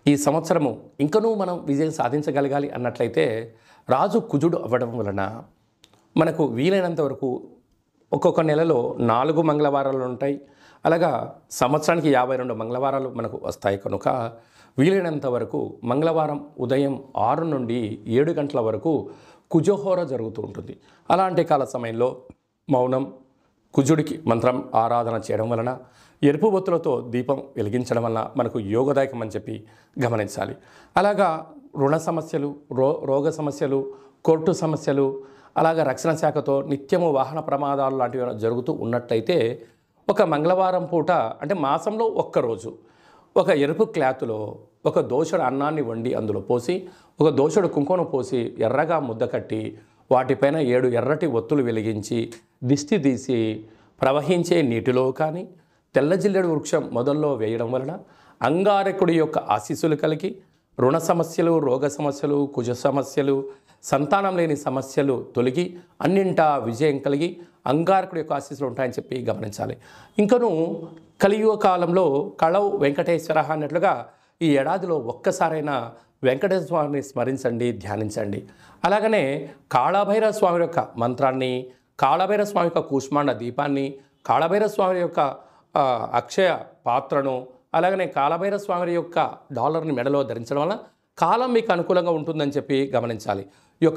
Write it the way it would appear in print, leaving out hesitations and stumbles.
ఈ సంవత్సరము ఇంకనూ మనం విజయం సాధించగలగాలి అన్నట్లయితే రాజు కుజుడు అవ్వడం వలన మనకు వీలైనంత వరకు ఒక్కొక్క నెలలో 4 మంగళవారాలు ఉంటాయి. అలాగా సంవత్సరానికి 52 మంగళవారాలు మనకు వస్తాయి కనుక వీలైనంత వరకు మంగళవారం ఉదయం 6 నుండి 7 గంటల వరకు కుజహోర జరుగుతూ ఉంటుంది. అలాంటి కాల సమయంలో మౌనం, కుజుడికి మంత్రం ఆరాధన చేయడం వలన, ఎరుపు ఒత్తులతో దీపం వెలిగించడం వలన మనకు యోగదాయకం అని చెప్పి గమనించాలి. అలాగా రుణ సమస్యలు, రోగ సమస్యలు, కోర్టు సమస్యలు, అలాగా రక్షణ శాఖతో నిత్యము వాహన ప్రమాదాలు లాంటివి జరుగుతూ ఉన్నట్లయితే ఒక మంగళవారం పూట అంటే మాసంలో ఒక్కరోజు ఒక ఎరుపు క్లాతులో ఒక దోసెడు అన్నాన్ని వండి అందులో పోసి, ఒక దోసెడు కుంకుమ పోసి ఎర్రగా ముద్ద కట్టి వాటిపైన 7 ఎర్రటి ఒత్తులు వెలిగించి దిష్టి తీసి ప్రవహించే నీటిలో కానీ తెల్ల జిల్లెడు వృక్షం మొదల్లో వేయడం వలన అంగారకుడి యొక్క ఆశీస్సులు కలిగి రుణ సమస్యలు, రోగ సమస్యలు, కుజ సమస్యలు, సంతానం లేని సమస్యలు తొలగి అన్నింటా విజయం కలిగి అంగారకుడి యొక్క ఆశీస్సులు ఉంటాయని చెప్పి గమనించాలి. ఇంకను కలియుగ కాలంలో కళవు వెంకటేశ్వర అన్నట్లుగా ఈ ఏడాదిలో ఒక్కసారైనా వెంకటేశ్వర స్వామిని స్మరించండి, ధ్యానించండి. అలాగనే కాళభైరవ స్వామి యొక్క మంత్రాన్ని, కాళభైరవ స్వామి యొక్క కూష్మాండ దీపాన్ని, కాళభైరవ స్వామి యొక్క అక్షయ పాత్రను, అలాగనే కాళభైరవ స్వామి యొక్క డాలర్ని మెడలో ధరించడం వల్ల కాలం మీకు అనుకూలంగా ఉంటుందని చెప్పి గమనించాలి. ఈ యొక్క